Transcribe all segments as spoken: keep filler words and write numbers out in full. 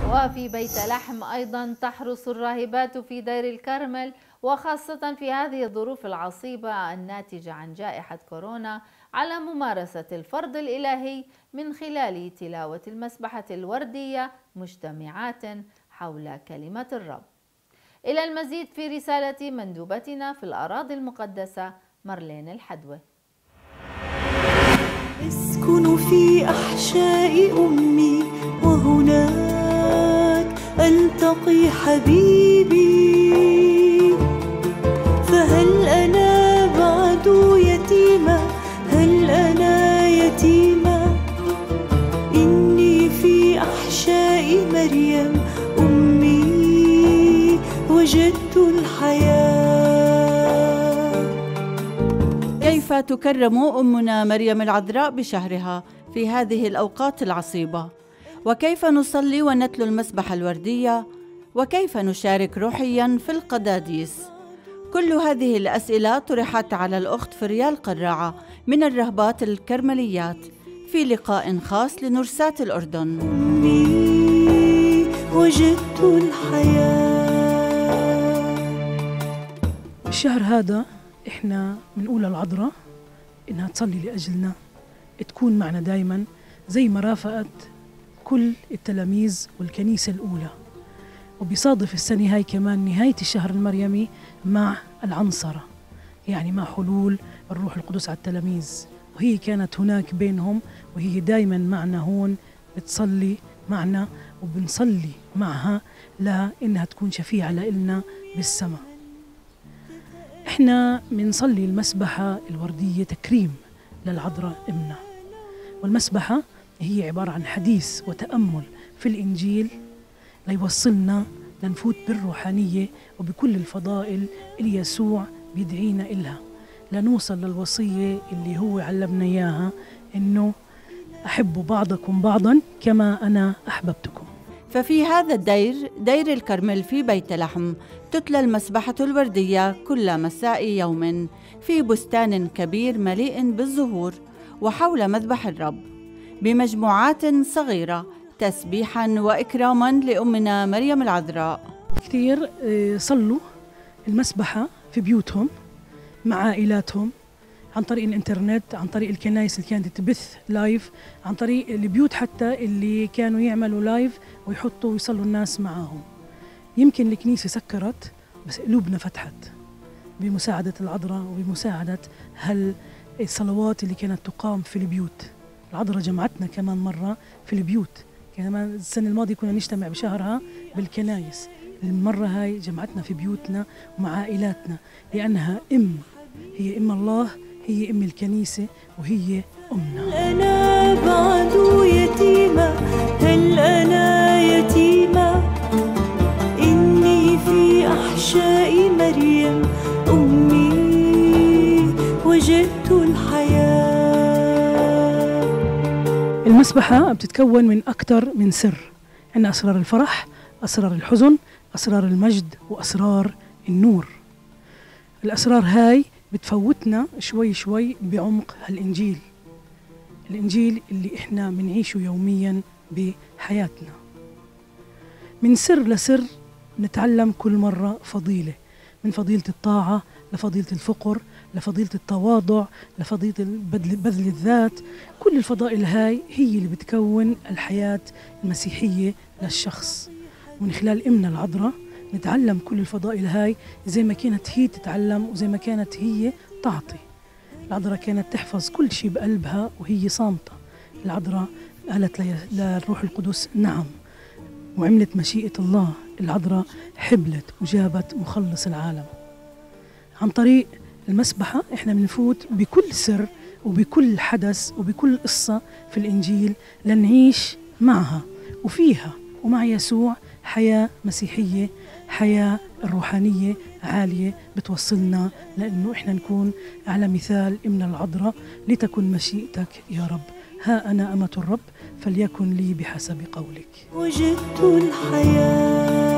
وفي بيت لحم أيضا تحرص الراهبات في دير الكرمل، وخاصة في هذه الظروف العصيبة الناتجة عن جائحة كورونا، على ممارسة الفرض الإلهي من خلال تلاوة المسبحة الوردية مجتمعات حول كلمة الرب. إلى المزيد في رسالة مندوبتنا في الأراضي المقدسة مارلين الحدوة. أسكن في أحشاء أمي وهناك ألتقي حبيبي، فهل أنا بعد يتيمة؟ هل أنا يتيمة؟ إني في أحشاء مريم أمي وجدت الحياة. كيف تكرم أمنا مريم العذراء بشهرها في هذه الأوقات العصيبة؟ وكيف نصلي ونتلو المسبحة الوردية؟ وكيف نشارك روحياً في القداديس؟ كل هذه الأسئلة طرحت على الأخت فريال قراعة من الرهبات الكرمليات في لقاء خاص لنرساة الأردن. أمي وجدت الحياة. الشهر هذا إحنا بنقول للعذراء إنها تصلي لأجلنا، تكون معنا دايما زي ما رافقت كل التلاميذ والكنيسة الأولى. وبيصادف السنة هاي كمان نهاية الشهر المريمي مع العنصرة، يعني مع حلول الروح القدس على التلاميذ، وهي كانت هناك بينهم، وهي دايما معنا هون بتصلي معنا وبنصلي معها لإنها تكون شفيعة لإلنا بالسماء. إحنا بنصلي المسبحة الوردية تكريم للعذراء إمنا، والمسبحة هي عبارة عن حديث وتأمل في الإنجيل ليوصلنا لنفوت بالروحانية وبكل الفضائل اللي يسوع بيدعينا إلها، لنوصل للوصية اللي هو علمنا إياها، إنه أحبوا بعضكم بعضا كما أنا أحببتكم. ففي هذا الدير، دير الكرمل في بيت لحم، تتلى المسبحة الوردية كل مساء يوم في بستان كبير مليء بالزهور وحول مذبح الرب بمجموعات صغيرة، تسبيحاً وإكراماً لأمنا مريم العذراء. كثير صلوا المسبحة في بيوتهم مع عائلاتهم عن طريق الانترنت، عن طريق الكنائس اللي كانت تبث لايف، عن طريق البيوت حتى اللي كانوا يعملوا لايف ويحطوا ويصلوا الناس معاهم. يمكن الكنيسة سكرت بس قلوبنا فتحت بمساعدة العذراء وبمساعدة هالصلوات اللي كانت تقام في البيوت. العذراء جمعتنا كمان مرة في البيوت، كمان السنة الماضية كنا نجتمع بشهرها بالكنائس، المرة هاي جمعتنا في بيوتنا ومع عائلاتنا، لأنها أم، هي أم الله، هي أم الكنيسة، وهي أمنا. هل أنا بعد يتيمة؟ هل أنا يتيمة؟ إني في أحشاء مريم أمي وجدت الحياة. المسبحة بتتكون من أكثر من سر، عندنا أسرار الفرح، أسرار الحزن، أسرار المجد، وأسرار النور. الأسرار هاي بتفوتنا شوي شوي بعمق هالإنجيل، الإنجيل اللي إحنا بنعيشه يومياً بحياتنا. من سر لسر نتعلم كل مرة فضيلة، من فضيلة الطاعة لفضيلة الفقر، لفضيلة التواضع، لفضيلة بذل الذات. كل الفضائل هاي هي اللي بتكون الحياة المسيحية للشخص. ومن خلال إمنا العذراء نتعلم كل الفضائل هاي زي ما كانت هي تتعلم وزي ما كانت هي تعطي. العذراء كانت تحفظ كل شيء بقلبها وهي صامتة. العذراء قالت للروح القدس نعم، وعملت مشيئة الله. العذراء حبلت وجابت مخلص العالم. عن طريق المسبحة احنا بنفوت بكل سر وبكل حدث وبكل قصة في الإنجيل لنعيش معها وفيها ومع يسوع حياة مسيحية، حياة الروحانية عالية بتوصلنا لأنه إحنا نكون على مثال إمنا العذراء. لتكن مشيئتك يا رب، ها أنا أمة الرب، فليكن لي بحسب قولك. وجدت الحياة.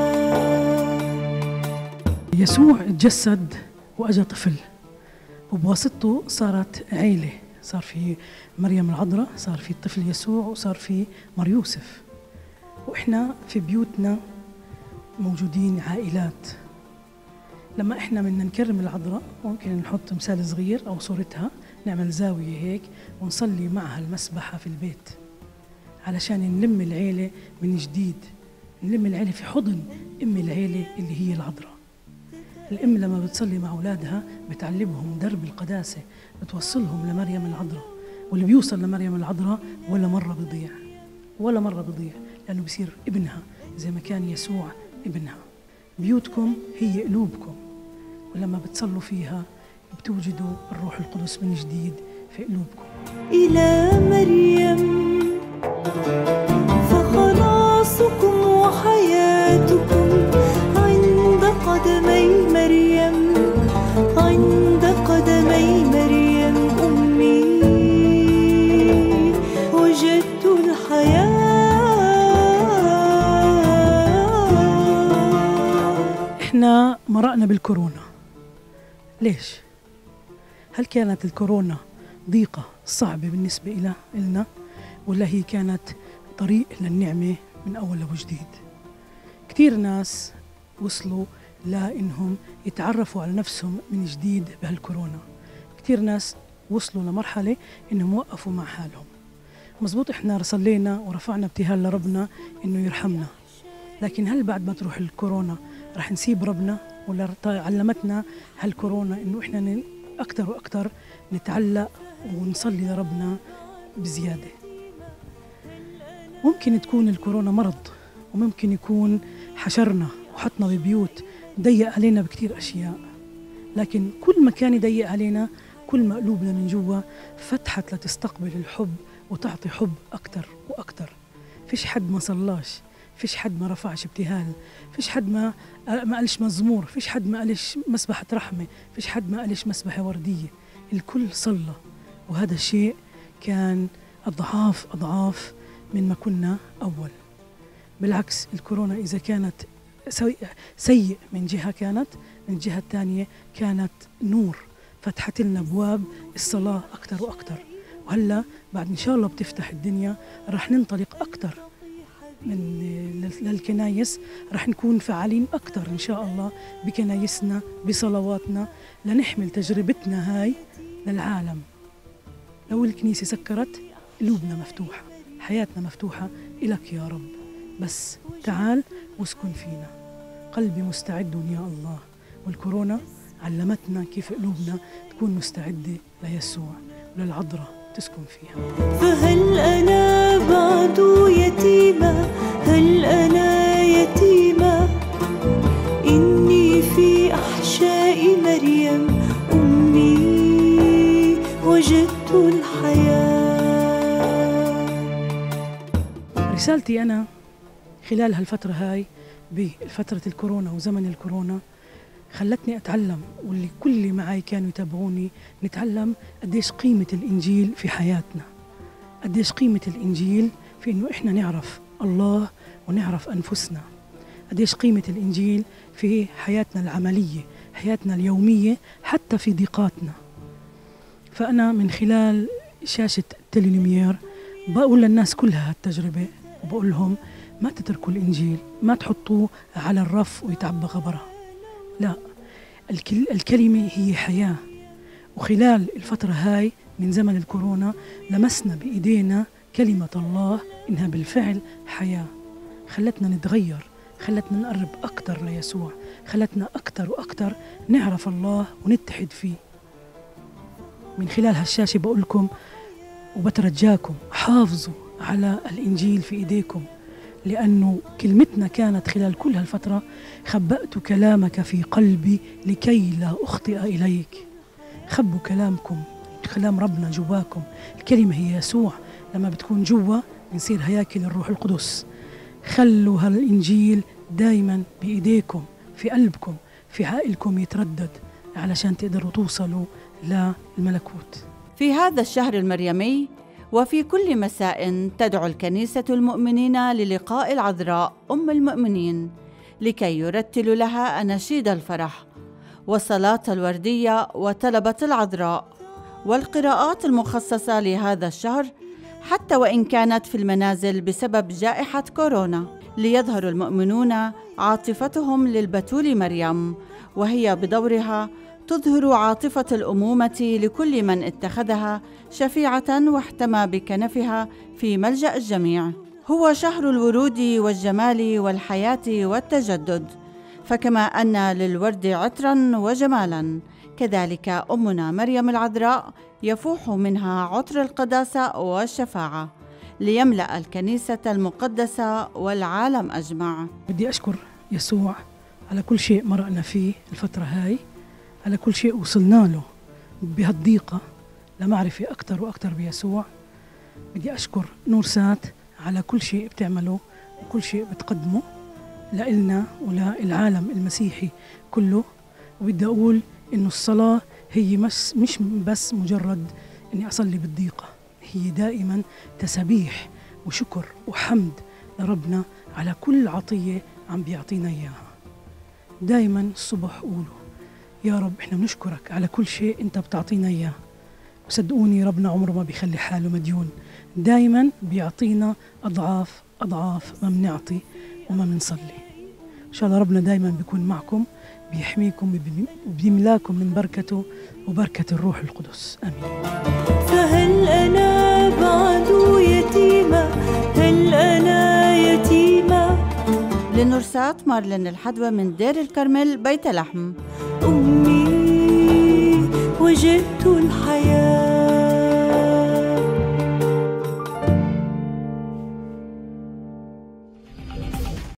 يسوع تجسد وأجا طفل، وبواسطته صارت عيلة، صار في مريم العذراء، صار في الطفل يسوع، وصار في مار يوسف. وإحنا في بيوتنا موجودين عائلات. لما إحنا بدنا نكرم العذراء ممكن نحط مثال صغير أو صورتها، نعمل زاوية هيك ونصلي معها المسبحة في البيت علشان نلم العيلة من جديد، نلم العيلة في حضن أم العيلة اللي هي العذراء. الأم لما بتصلي مع أولادها بتعلمهم درب القداسة، بتوصلهم لمريم العذراء، واللي بيوصل لمريم العذراء ولا مرة بيضيع، ولا مرة بيضيع، لأنه بيصير ابنها زي ما كان يسوع ابنها. بيوتكم هي قلوبكم، ولما بتصلوا فيها بتوجدوا الروح القدس من جديد في قلوبكم. إلى مريم فخلاصكم وحياتكم عند قدمي مريم، عند قدمي مريم أمي وجدت الحياة. إحنا مرقنا بالكورونا. ليش؟ هل كانت الكورونا ضيقة صعبة بالنسبة إلى إلنا، ولا هي كانت طريق للنعمة من أول وجديد؟ كتير ناس وصلوا لإنهم يتعرفوا على نفسهم من جديد بهالكورونا. كتير ناس وصلوا لمرحلة إنهم وقفوا مع حالهم. مزبوط، إحنا صلينا ورفعنا ابتهال لربنا إنه يرحمنا، لكن هل بعد ما تروح الكورونا رح نسيب ربنا؟ ولا علمتنا هالكورونا إنه إحنا أكتر وأكتر نتعلق ونصلي لربنا بزيادة؟ ممكن تكون الكورونا مرض، وممكن يكون حشرنا وحطنا ببيوت، ضيق علينا بكتير أشياء، لكن كل ما كان يضيق علينا كل ما قلوبنا من جوا فتحت لتستقبل الحب وتعطي حب أكتر وأكتر. فيش حد ما صلاش، فيش حد ما رفعش ابتهال، فيش حد ما ما قالش مزمور، فيش حد ما قالش مسبحة رحمة، فيش حد ما قالش مسبحة وردية. الكل صلى، وهذا الشيء كان أضعاف أضعاف من ما كنا أول. بالعكس، الكورونا إذا كانت سيء من جهة، كانت من الجهة الثانية كانت نور، فتحت لنا أبواب الصلاة أكتر وأكتر. وهلا بعد إن شاء الله بتفتح الدنيا رح ننطلق أكتر من للكنايس، رح نكون فعالين أكتر إن شاء الله بكنايسنا بصلواتنا لنحمل تجربتنا هاي للعالم. لو الكنيسة سكرت، قلوبنا مفتوحة، حياتنا مفتوحة إلك يا رب، بس تعال واسكن فينا. قلبي مستعد يا الله. والكورونا علمتنا كيف قلوبنا تكون مستعدة ليسوع وللعذراء تسكن فيها. فهل أنا بعد يتيمة، هل أنا يتيمة، إني في أحشاء مريم أمي وجدت الحياة. رسالتي أنا خلال هالفترة هاي بفترة الكورونا وزمن الكورونا خلتني أتعلم، واللي كل اللي معي كانوا يتابعوني، نتعلم قديش قيمة الإنجيل في حياتنا، قديش قيمة الإنجيل في إنه إحنا نعرف الله ونعرف أنفسنا، قديش قيمة الإنجيل في حياتنا العملية، حياتنا اليومية، حتى في ضيقاتنا. فأنا من خلال شاشة تيلينومير بقول للناس كلها هالتجربة، وبقول لهم ما تتركوا الإنجيل، ما تحطوه على الرف ويتعبى غبرة، لا، الكلمة هي حياة. وخلال الفترة هاي من زمن الكورونا لمسنا بإيدينا كلمة الله إنها بالفعل حياة، خلتنا نتغير، خلتنا نقرب أكتر ليسوع، خلتنا أكتر وأكتر نعرف الله ونتحد فيه. من خلال هالشاشة بقول لكم وبترجاكم حافظوا على الإنجيل في إيديكم، لأنه كلمتنا كانت خلال كل هالفترة خبأت كلامك في قلبي لكي لا أخطئ إليك. خبوا كلامكم، كلام ربنا جواكم، الكلمة هي يسوع، لما بتكون جوا بنصير هياكل الروح القدس. خلوا هالإنجيل دايما بإيديكم، في قلبكم، في عقلكم يتردد علشان تقدروا توصلوا للملكوت. في هذا الشهر المريمي وفي كل مساء تدعو الكنيسة المؤمنين للقاء العذراء أم المؤمنين لكي يرتلوا لها أناشيد الفرح والصلاة الوردية وطلبة العذراء والقراءات المخصصة لهذا الشهر، حتى وإن كانت في المنازل بسبب جائحة كورونا. ليظهر المؤمنون عاطفتهم للبتول مريم، وهي بدورها تظهر عاطفة الأمومة لكل من اتخذها شفيعة واحتمى بكنفها في ملجأ الجميع. هو شهر الورود والجمال والحياة والتجدد، فكما أن للورد عطرا وجمالا، كذلك أمنا مريم العذراء يفوح منها عطر القداسة والشفاعة ليملأ الكنيسة المقدسة والعالم أجمع. بدي أشكر يسوع على كل شيء مرقنا فيه الفترة هاي، على كل شيء وصلنا له بهالضيقة لمعرفة أكتر وأكتر بيسوع. بدي أشكر نورسات على كل شيء بتعمله وكل شيء بتقدمه لإلنا وللعالم المسيحي كله. وبدي أقول إنه الصلاة هي مش, مش بس مجرد إني أصلي بالضيقة، هي دائما تسبيح وشكر وحمد لربنا على كل عطية عم بيعطينا إياها. دائما الصبح قولوا يا رب إحنا بنشكرك على كل شيء أنت بتعطينا إياه، وصدقوني ربنا عمره ما بيخلي حاله مديون، دائما بيعطينا أضعاف أضعاف ما بنعطي وما بنصلي. إن شاء الله ربنا دائما بيكون معكم، بيحميكم وبيملاكم من بركته وبركة الروح القدس. آمين. فهل أنا بعد يتيمة؟ هل أنا يتيمة؟ للنورسات مارلين الحدوى من دير الكرمل بيت لحم. أمي وجدت الحياة